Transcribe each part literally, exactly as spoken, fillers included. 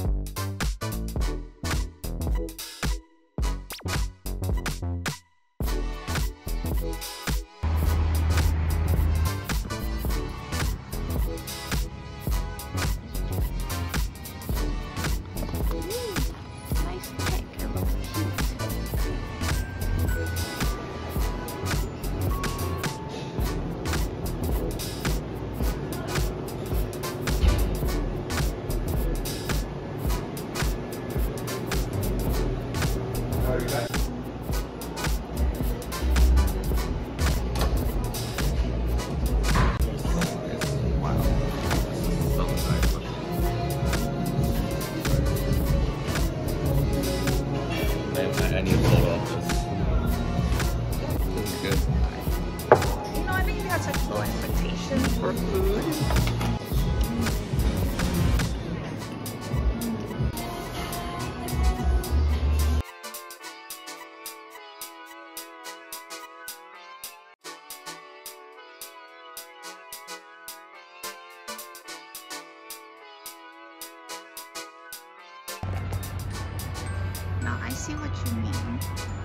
I see what you mean.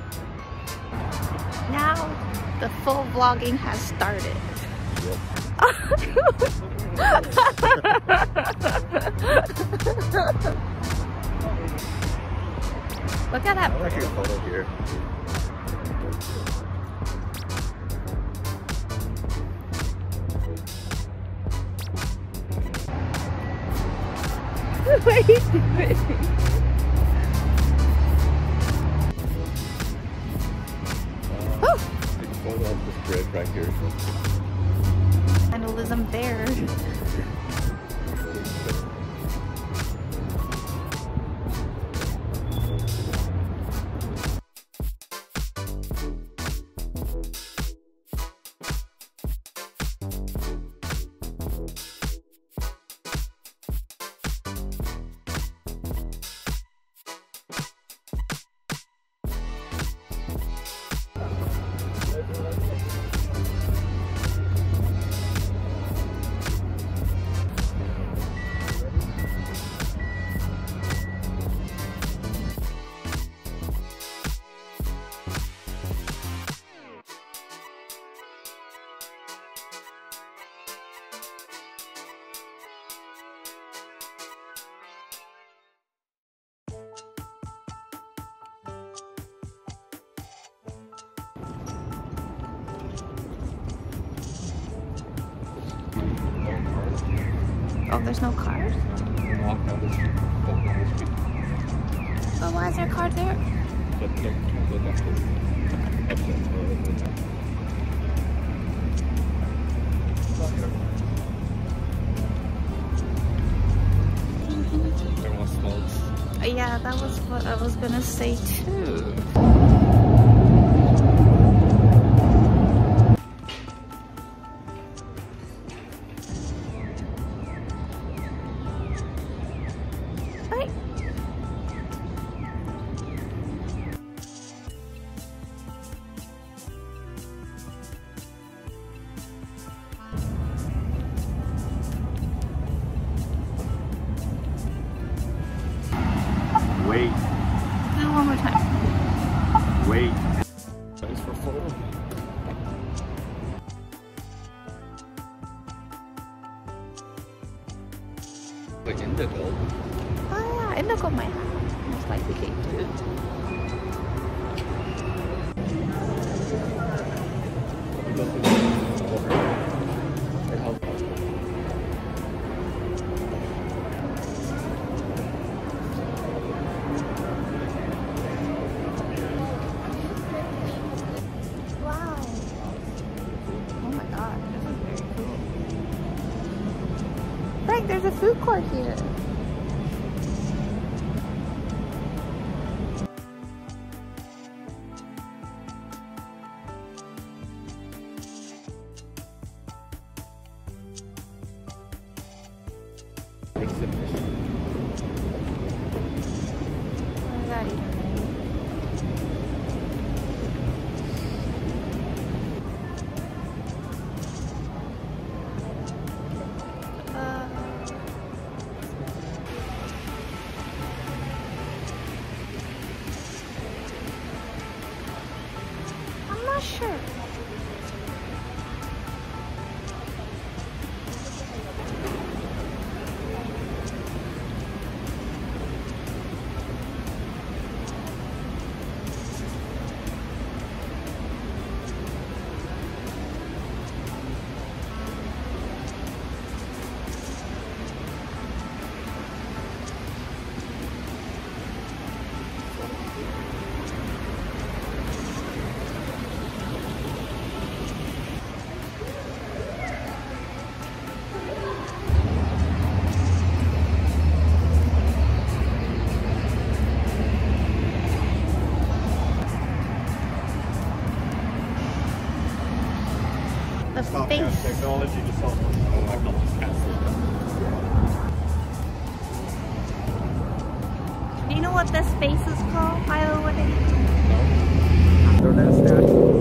Now the full vlogging has started. Yep. Look at that. I like your photo here. What are you doing? Photo of this bridge right here. Vandalism there. Oh, there's no cars? Walk down the street. Walk down the street. But why is there a car there? But look, look at this. Everyone smokes. Yeah, that was what I was gonna say too. Wait. No, one more time. Wait. Thanks for photo. Like indigo. Oh yeah, indigo might have most likely cake too. There's a food court here. Sure. The space. Technology just almost, oh, I almost canceled Do you know what this space is called, by the way? No. They're that statue.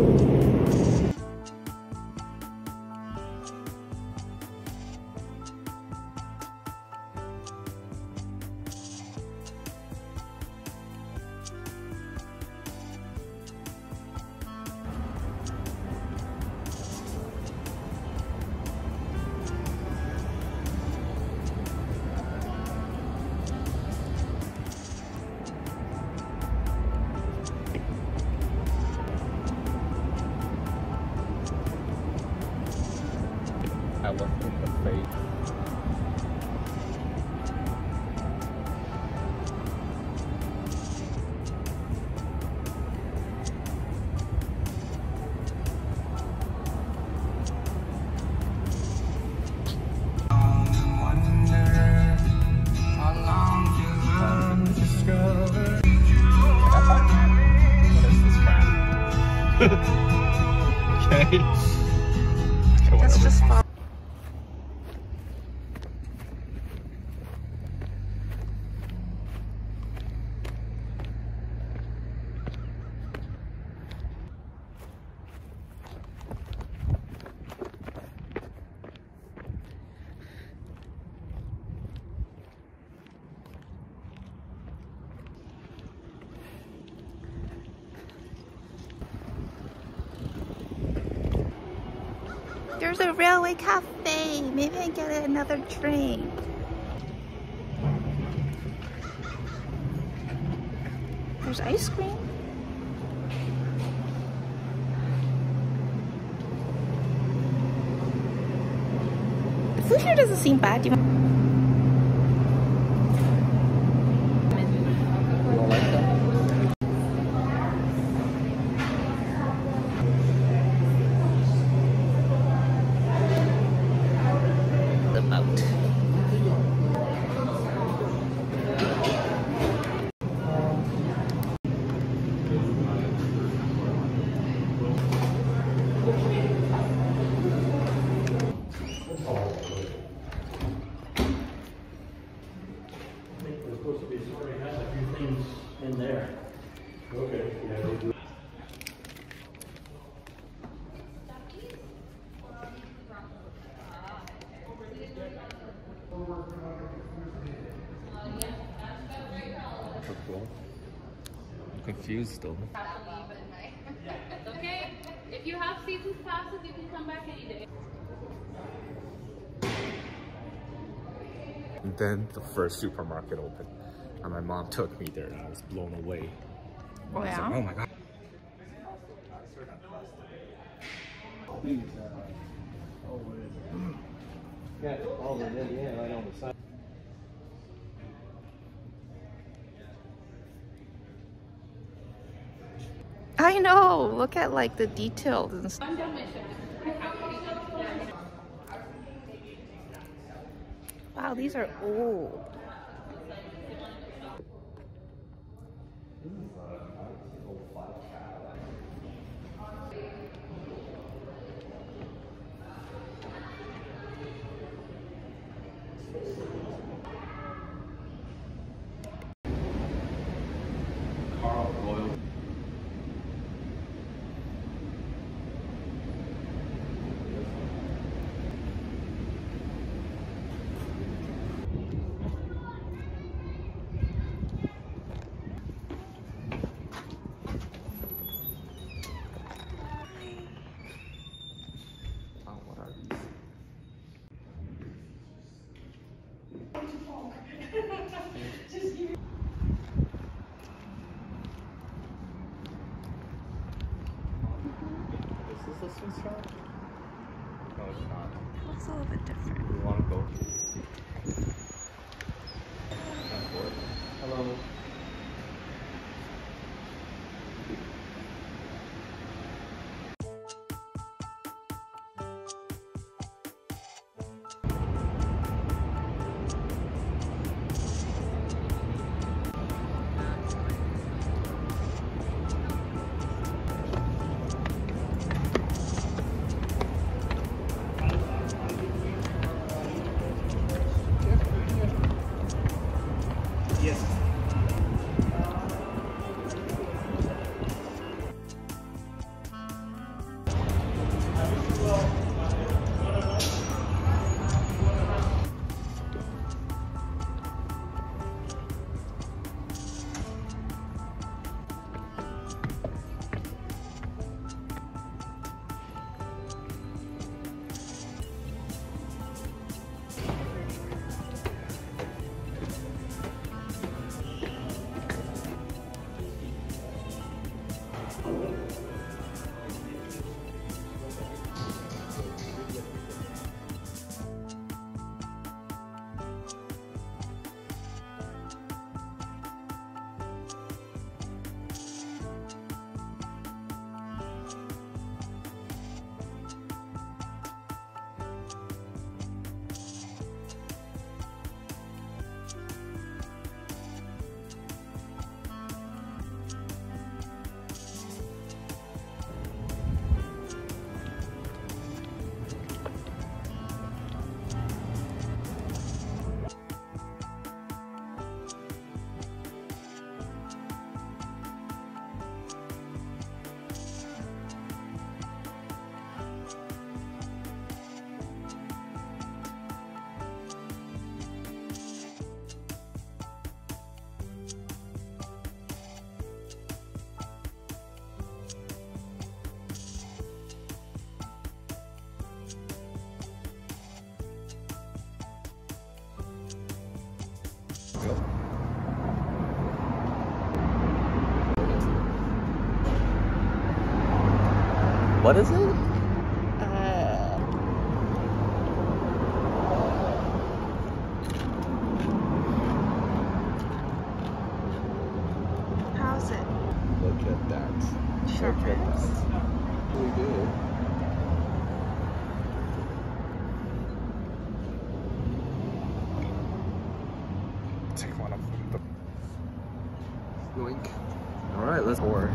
I looked in the face. Okay. That's just fun. There's a railway cafe. Maybe I get another drink. There's ice cream. The food here doesn't seem bad. Do you want You don't like that? the boat? In there. Okay. Yeah, they do. Cool. I'm confused though. Okay, if you have season passes, you can come back any day. And then the first supermarket opened. And my mom took me there and I was blown away. Oh, I was yeah? like, oh my god. Yeah, all the Indiana right on the side. I know. Look at like the details and stuff. Wow, these are old. little bit different. We want to go. Hello. What is it? Uh, how's it? Look at that. Sure Look at is. that. Really good. Take one of them. Yoink. All right, let's board.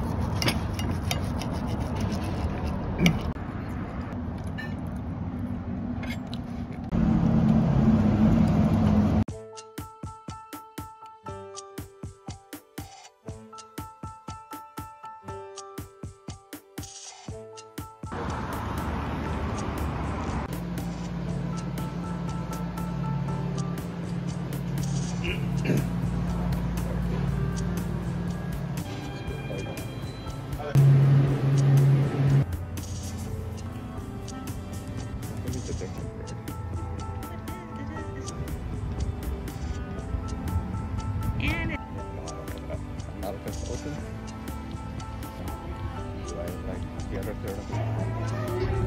And it, I'm not a consultant. Do I like the other third of it?